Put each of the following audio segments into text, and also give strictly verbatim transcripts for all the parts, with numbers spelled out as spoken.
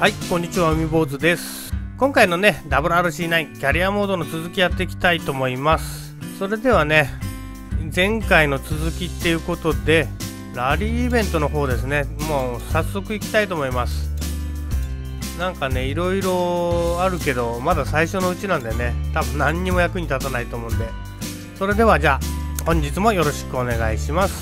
はい、こんにちは、海坊主です。今回のね ダブリューアールシーナイン キャリアモードの続きやっていきたいと思います。それではね、前回の続きっていうことでラリーイベントの方ですね、もう早速行きたいと思います。なんかね、いろいろあるけどまだ最初のうちなんでね、多分何にも役に立たないと思うんで、それではじゃあ本日もよろしくお願いします。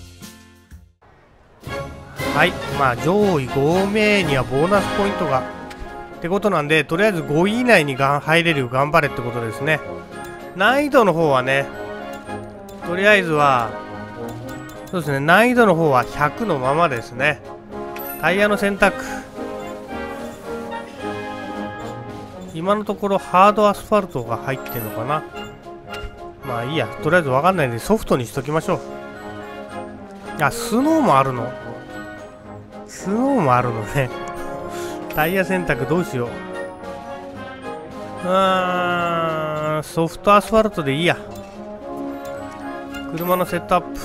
はい、まあ上位ご名にはボーナスポイントがってことなんで、とりあえずごい以内にが入れるよう頑張れってことですね。難易度の方はね、とりあえずはそうですね、難易度の方はひゃくのままですね。タイヤの選択、今のところハードアスファルトが入ってるのかな。まあいいや、とりあえず分かんないんでソフトにしときましょう。あ、スノーもあるのスノーもあるのね。タイヤ選択どうしよう。うーん、ソフトアスファルトでいいや。車のセットアップ、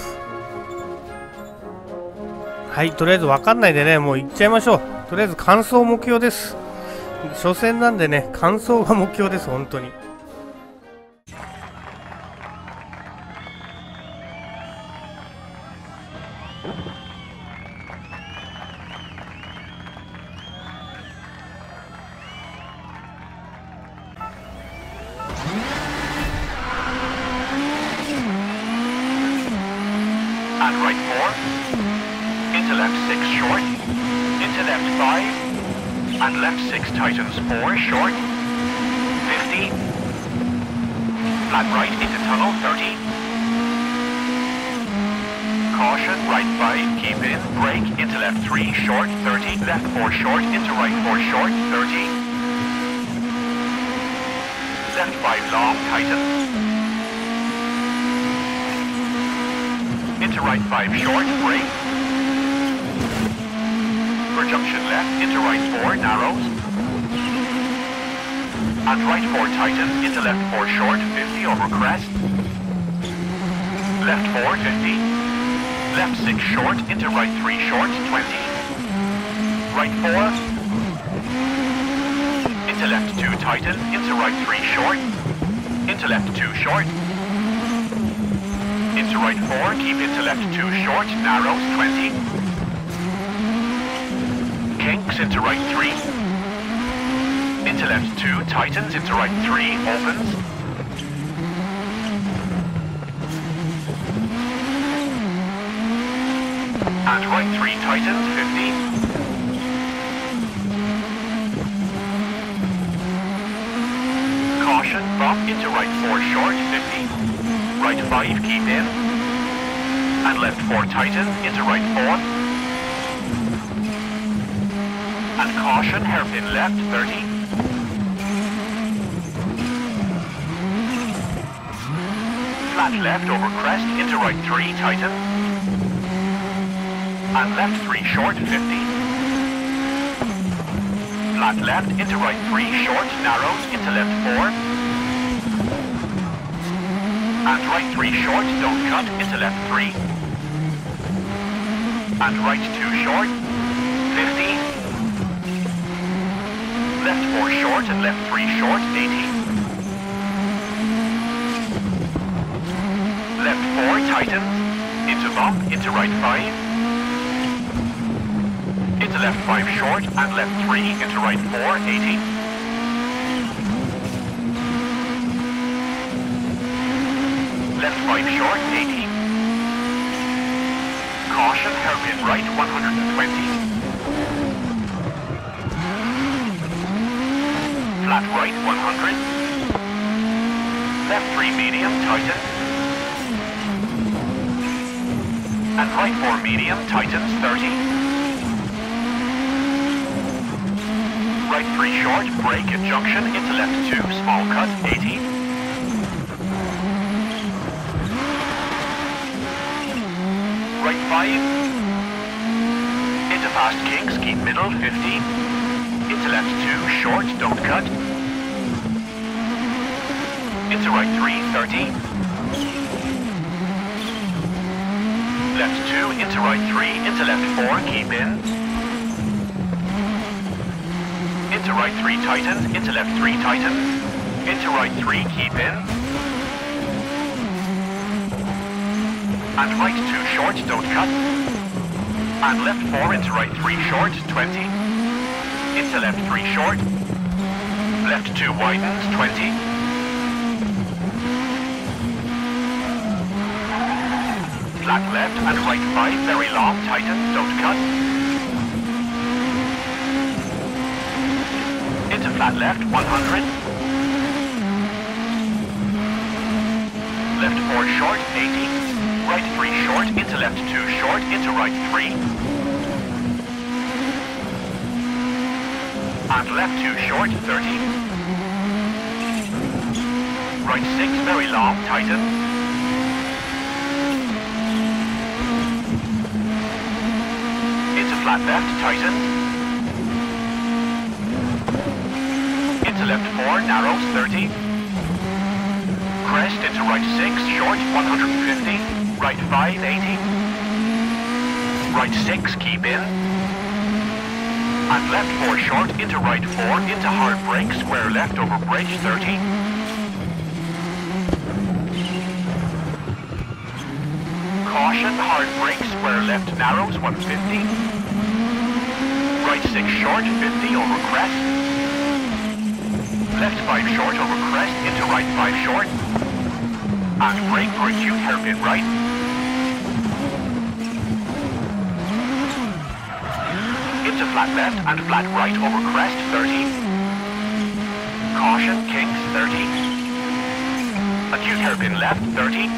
はい、とりあえず分かんないでね、もう行っちゃいましょう。とりあえず完走目標です。初戦なんでね、完走が目標です。本当に And right four, into left six short, into left five, and left six tightens four short, fifty, flat right into tunnel thirty, caution right five, keep in, brake into left three short thirty, left four short, into right four short thirty, left five long tightens, into right five short, brake. For junction left, into right four, narrows. And right four tightens, into left four short, fifty over crest. Left four, fifty. Left six short, into right three short, twenty. Right four. Into left two tightens, into right three short. Into left two short. Into right four, keep into left two short, narrows twenty. Kinks into right three. Into left two, tightens into right three, opens. And right three, tightens, fifty. Caution, bump into right four short, fifty. Right five, keep in. And left four tighten, into right four. And caution, hairpin left, thirty. Flat left over crest, into right three, tighten. And left three short, fifty. Flat left, into right three, short, narrows, into left four. And right three short, don't cut, into left three. And right two short, fifty. Left four short and left three short, eighty. Left four tightens, into bump, into right five. Into left five short and left three, into right four, eighty. Left five short, eighty. Caution, hairpin right, one hundred twenty. Flat right, one hundred. Left three medium, tighten. And right four medium, tightens, thirty. Right three short, brake at junction, into left two, small cut, eighty. Right five. Into fast kinks, keep middle, fifty. Into left two, short, don't cut. Into right three, thirty. Left two, into right three, into left four, keep in. Into right three tightens, into left three tightens. Into right three, keep in. And right two short, don't cut. And left four into right three short, twenty. Into left three short. Left two widens, twenty. Flat left and right five, very long, tightens, don't cut. Into flat left, one hundred. Left four short, eighty. Right three short, into left two short, into right three. And left two short, thirty. Right six, very long, tighten. Into flat left, tighten. Into left four, narrows, thirty. Crest into right six, short, one hundred fifty. Right five, eighty. Right six, keep in. And left four short, into right four, into hard brake, square left over bridge, thirty. Caution, hard brake, square left, narrows, one fifty. Right six short, fifty over crest. Left five short over crest, into right five short. And brake for acute hairpin right. Into flat left and flat right over crest, thirty. Caution, kinks, thirty. Acute hairpin left, thirty.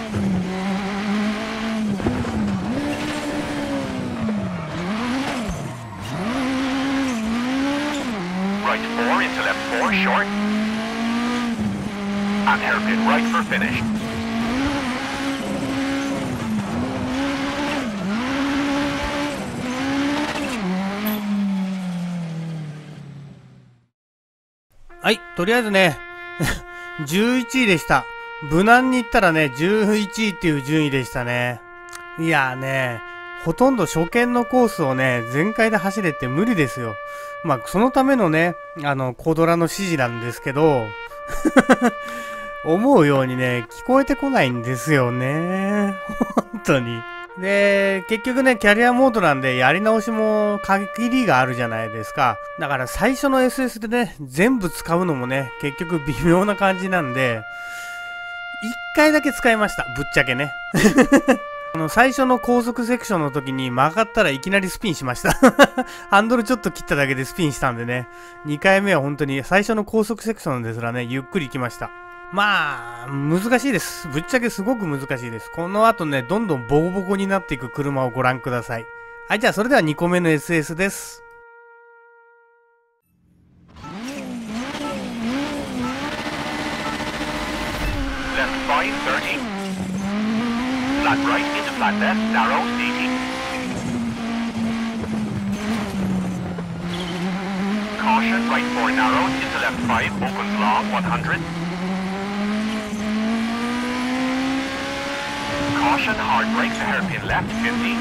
Right four into left four, short. And hairpin right for finish. はい、とりあえずね、じゅういちいでした。無難に言ったらね、じゅういちいっていう順位でしたね。いやーね、ほとんど初見のコースをね、全開で走れって無理ですよ。まあ、そのためのね、あの、コドラの指示なんですけど、思うようにね、聞こえてこないんですよね。本当に。で、結局ね、キャリアモードなんで、やり直しも限りがあるじゃないですか。だから最初の エスエス でね、全部使うのもね、結局微妙な感じなんで、一回だけ使いました。ぶっちゃけね。あの、最初の高速セクションの時に曲がったらいきなりスピンしました。ハンドルちょっと切っただけでスピンしたんでね。にかいめは本当に最初の高速セクションですらね、ゆっくり行きました。まあ、難しいです。ぶっちゃけすごく難しいです。この後ね、どんどんボコボコになっていく車をご覧ください。はい、じゃあそれではにこめの エスエス です。 Left five, thirty. Flat right into flat left, narrows, eighty. Caution, right four narrows into left five, opens long, one hundred. Caution, hard brake to hairpin left, fifty.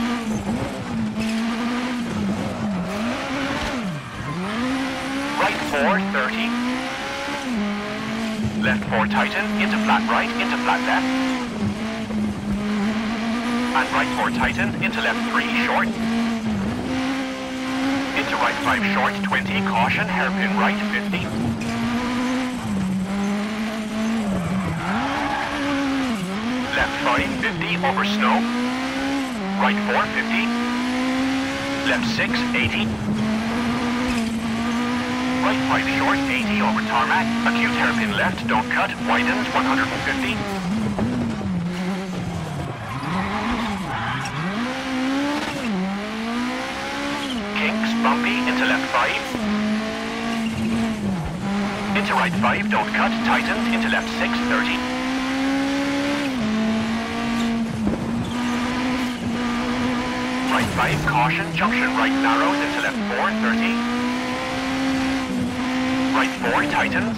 Right four, thirty. Left four tighten, into flat right, into flat left. And right four tighten, into left three, short. Into right five short, twenty, caution, hairpin right, fifty. Left five, fifty, over snow. Right four, fifty. Left six, eighty. Right five short, eighty, over tarmac. Acute hairpin left, don't cut, widens, one hundred fifty. Kinks, bumpy, into left five. Into right five, don't cut, tightens, into left six, thirty. Right five, caution, junction right narrows, into left four, thirty. Right four, tightens.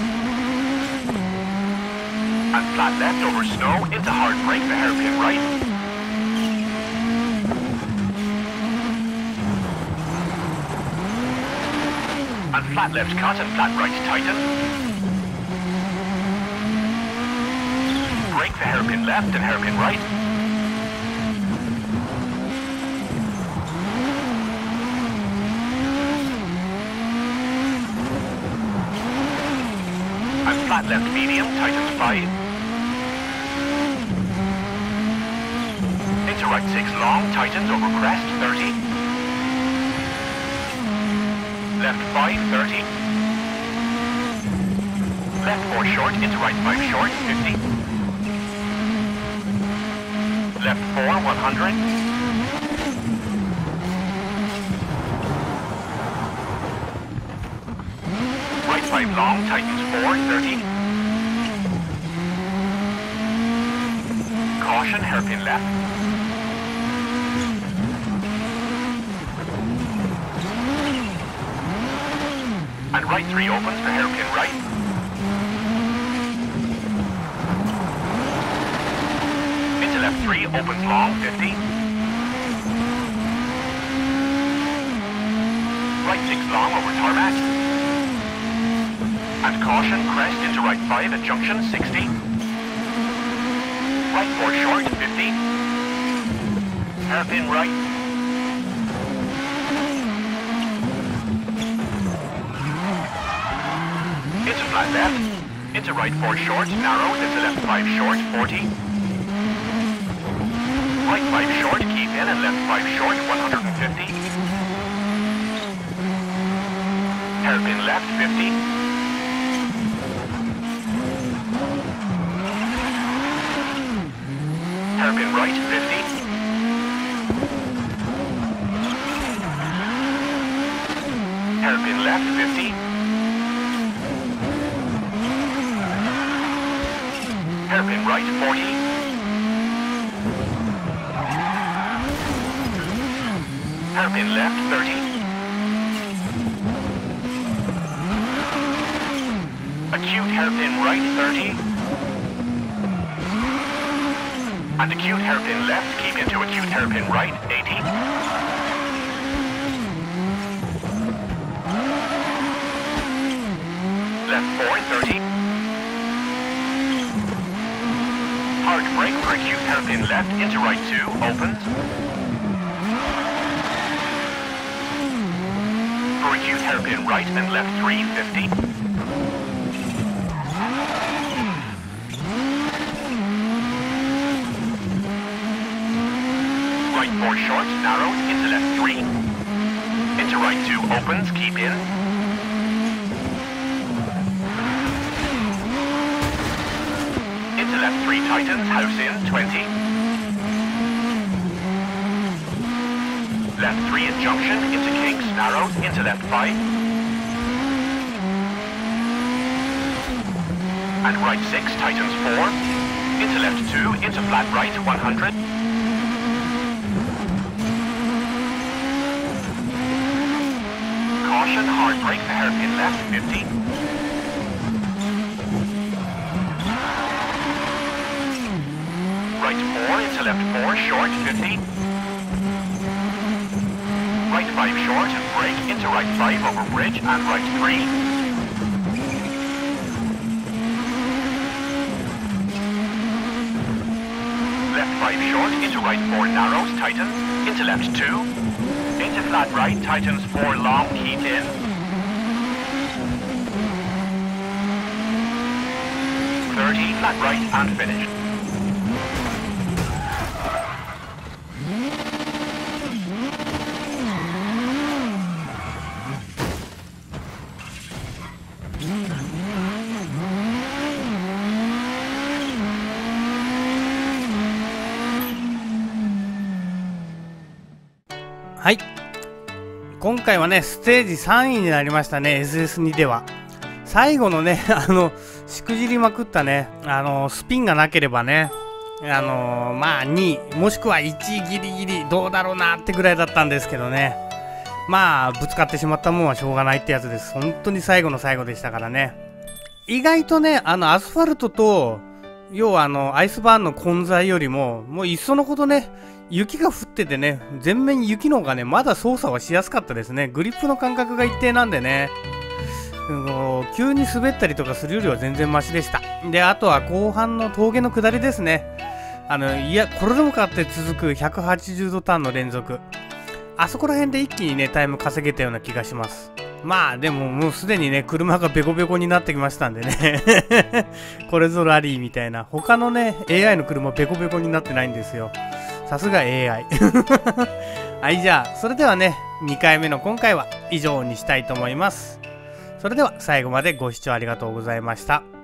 And flat left over snow, into hard brake, the hairpin right. And flat left cut and flat right tighten. Brake for hairpin left and hairpin right. And flat left medium, tightens five. Into right six long, tightens over crest, thirty. Left five, thirty. Left four short, into right five short, fifty. Left four, one hundred. Right five long, tightens four, thirty. Caution, hairpin left. And right three opens for hairpin right. Into left three opens long, fifty. Right six long over tarmac. And caution, crest into right five at junction, sixty. Right four short, fifty. Hairpin right. Into flat left. Into right four short, narrows, into left five short, forty. Right five short, keep in, and left five short, one hundred fifty. Hairpin left, fifty. Hairpin right, fifty. Hairpin left, fifty. Hairpin right, forty. Hairpin left, thirty. Acute hairpin right, thirty. And acute hairpin left, keep into acute hairpin right, eighty. Left four, thirty. Hard brake for acute hairpin left, into right two, opens. For acute hairpin right and left three, fifty. Right four short, narrows, into left three. Into right two, opens, keep in. Into left three, tightens, house in, twenty. Left three at junction, into kinks, narrows, into left five. And right six, tightens four. Into left two, into flat right, one hundred. Caution, hard brake for hairpin left, fifty. Right four, into left four, short, fifty. Right five short and brake, into right five over bridge and right three. Left five short, into right four narrows, tightens, into left two. Into flat right, tightens four long, keep in. thirty, flat right and finished. はい、今回はねステージさんいになりましたね。 エスエスツー では最後のねあのしくじりまくったねあのスピンがなければねあのまあにいもしくはいちいギリギリどうだろうなってぐらいだったんですけどね、まあぶつかってしまったもんはしょうがないってやつです。本当に最後の最後でしたからね。意外とねあのアスファルトと要はあのアイスバーンの混在よりももういっそのことね雪が降っててね全面雪の方がねまだ操作はしやすかったですね。グリップの感覚が一定なんでねうん、急に滑ったりとかするよりは全然マシでした。で、あとは後半の峠の下りですね。あの、いや、これでもかって続くひゃくはちじゅうどターンの連続。あそこら辺で一気にね、タイム稼げたような気がします。まあ、でももうすでにね、車がベコベコになってきましたんでね。これぞラリーみたいな。他のね、エーアイ の車ベコベコになってないんですよ。さすが エーアイ。はい、じゃあ、それではね、にかいめの今回は以上にしたいと思います。それでは最後までご視聴ありがとうございました。